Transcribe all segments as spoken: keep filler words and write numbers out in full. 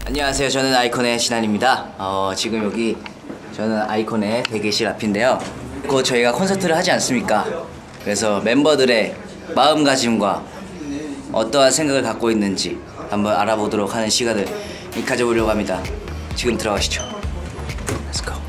안녕하세요. 저는 아이콘의 신한입니다. 어, 지금 여기 저는 아이콘의 대기실 앞인데요. 곧 저희가 콘서트를 하지 않습니까? 그래서 멤버들의 마음가짐과 어떠한 생각을 갖고 있는지 한번 알아보도록 하는 시간을 가져보려고 합니다. 지금 들어가시죠. Let's go.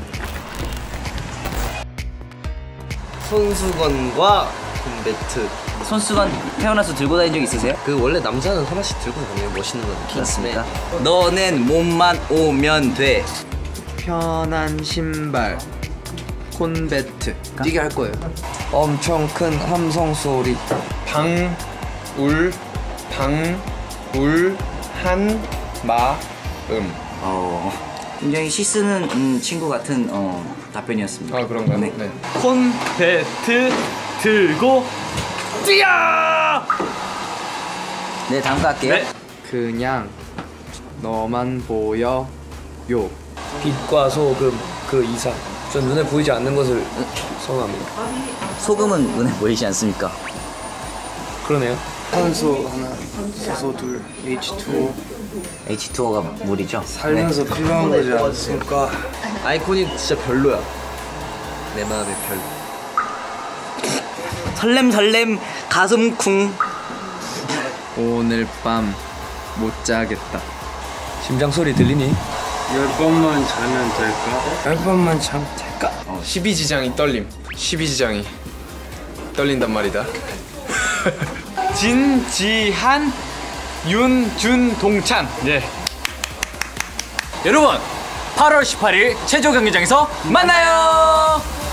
손수건과 콘배트. 손수건 태어나서 들고 다닌 적 있으세요? 그 원래 남자는 하나씩 들고 다녀요. 멋있는 건 그렇습니다. 너는 몸만 오면 돼. 편한 신발 콘배트 뛰게 할 거예요. 엄청 큰 함성 소리. 방울 방울 한 마음. 어, 굉장히 시 쓰는 음, 친구 같은 어, 답변이었습니다. 아 그런가요? 네. 네. 콘배트 들고 뛰어! 네, 다음 거 할게요. 네. 그냥 너만 보여 요. 빛과 소금 그 이상. 전 눈에 보이지 않는 것을 선호합니다. 소금은 눈에 보이지 않습니까? 그러네요. 산소 하나, 수소 둘, 에이치 투오. 에이치 투오가 물이죠? 살면서 필요한 거지 않습니까? 아이콘이 진짜 별로야. 내 마음의 별. 네. 설렘설렘 가슴 쿵. 오늘 밤 못 자겠다. 심장 소리 들리니? 열 번만 자면 될까? 열 번만 자면 될까? 어, 십이 지장이 떨림. 십이 지장이 떨린단 말이다. 진지한 윤준 동찬. 예. 여러분 팔월 십팔일 체조 경기장에서 만나요.